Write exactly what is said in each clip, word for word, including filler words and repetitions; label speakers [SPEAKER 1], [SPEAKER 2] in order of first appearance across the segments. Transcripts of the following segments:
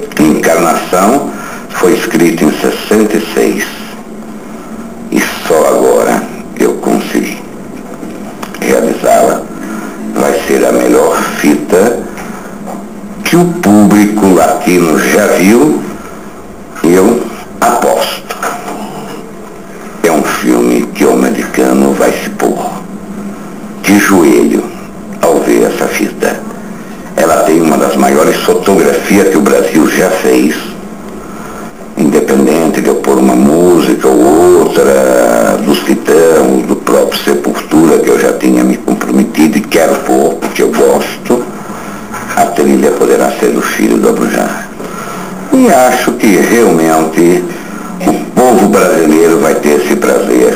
[SPEAKER 1] Encarnação foi escrita em sessenta e seis. E só agora eu consegui realizá-la. Vai ser a melhor fita que o público latino já viu, e eu aposto. É um filme que o americano vai se pôr de joelho ao ver essa fita. Ela tem uma das maiores fotografias que o Brasil já fez, independente de eu pôr uma música ou outra, dos Titãs, do próprio Sepultura, que eu já tinha me comprometido e quero pôr, porque eu gosto. A trilha poderá ser do filho do Abujamra. E acho que realmente o povo brasileiro vai ter esse prazer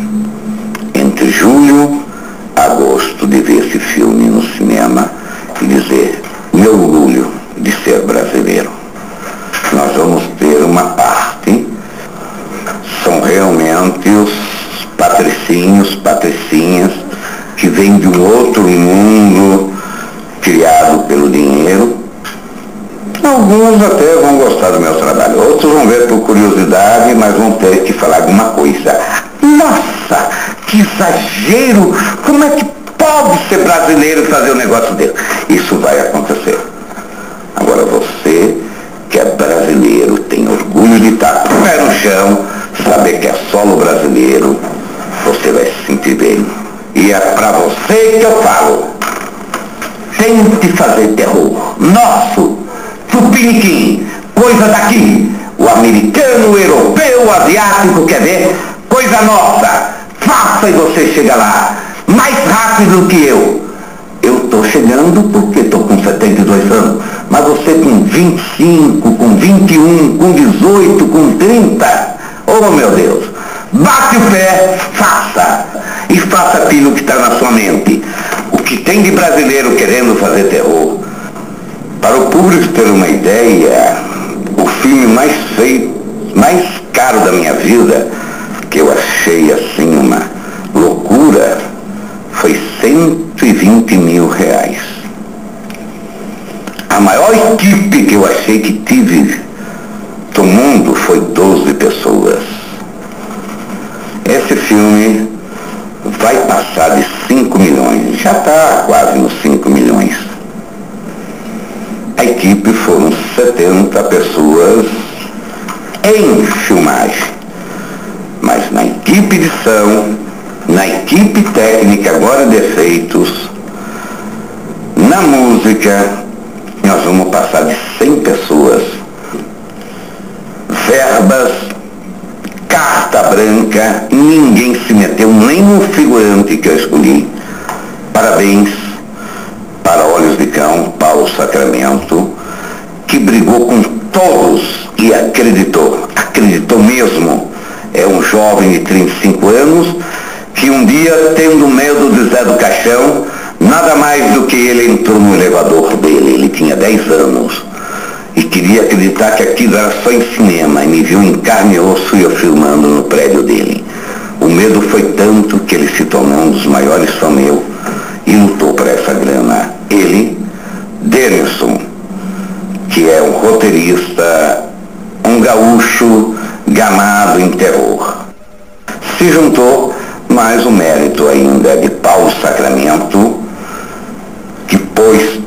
[SPEAKER 1] entre julho e agosto de ver esse filme no cinema e dizer: meu orgulho de ser brasileiro. Nós vamos ter uma parte, são realmente os patricinhos, patricinhas, que vêm de um outro mundo criado pelo dinheiro. Alguns até vão gostar do meu trabalho, outros vão ver por curiosidade, mas vão ter que falar alguma coisa. Nossa, que exagero! Como é que pode ser brasileiro fazer um negócio dele? Isso vai acontecer. Agora você, que é brasileiro, tem orgulho de estar com o pé no chão, saber que é solo brasileiro, você vai se sentir bem. E é pra você que eu falo. Tente fazer terror nosso, tupiniquim, coisa daqui. O americano, o europeu, o asiático quer ver coisa nossa. Faça e você chega lá mais rápido que eu. Eu estou chegando porque estou com setenta e dois anos, mas você com vinte e cinco, com vinte e um, com dezoito, com trinta, oh meu Deus, bate o pé, faça, e faça aquilo que está na sua mente. O que tem de brasileiro querendo fazer terror. Para o público ter uma ideia, o filme mais feito, mais caro da minha vida, que eu achei assim uma loucura, foi cento e vinte mil reais. A maior equipe que eu achei que tive do mundo foi doze pessoas. Esse filme vai passar de cinco milhões, já está quase nos cinco milhões. A equipe foram setenta pessoas em filmagem, mas na equipe de som, na equipe técnica, agora de efeitos, na música, nós vamos passar de cem pessoas. Verbas, carta branca, ninguém se meteu, nem o figurante que eu escolhi. Parabéns para Olhos de Cão, Paulo Sacramento, que brigou com todos e acreditou, acreditou mesmo. É um jovem de trinta e cinco anos, que um dia, tendo medo de Zé do Caixão, nada mais do que ele entrou no elevador dele, ele tinha dez anos, e queria acreditar que aquilo era só em cinema, e me viu em carne e osso e eu filmando no prédio dele. O medo foi tanto que ele se tornou um dos maiores fãs meu e lutou por essa grana. Ele, Denilson, que é um roteirista, um gaúcho gamado em terror, se juntou, mas o mérito ainda é de Paulo Sacramento, que pôs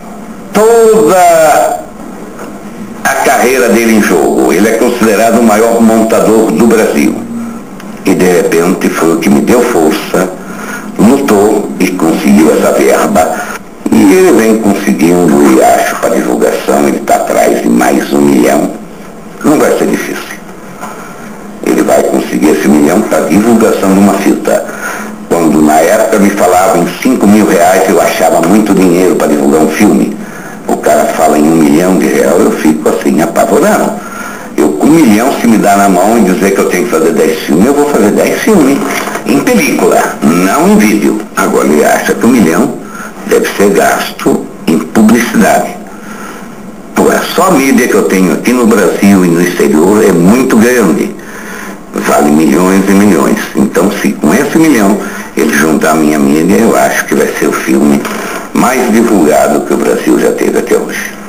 [SPEAKER 1] toda a carreira dele em jogo. Ele é considerado o maior montador do Brasil. E de repente foi o que me deu força, lutou e conseguiu essa verba. E ele vem conseguindo, e acho, para divulgação, ele está atrás de mais um milhão. Não vai ser difícil. Ele vai conseguir esse milhão para divulgação de uma fita. Quando na época me falavam em cinco mil reais, eu achava muito dinheiro para divulgar um filme. O cara fala em um milhão de reais, eu fico assim, apavorado. Eu com um milhão, se me dá na mão e dizer que eu tenho que fazer dez filmes, eu vou fazer dez filmes. Em película, não em vídeo. Agora ele acha que um milhão deve ser gasto em publicidade. Pô, só a mídia que eu tenho aqui no Brasil e no exterior é muito grande. Vale milhões e milhões. Então, se com esse milhão ele juntar a minha mídia, eu acho que vai ser o filme mais divulgado que o Brasil já teve até hoje.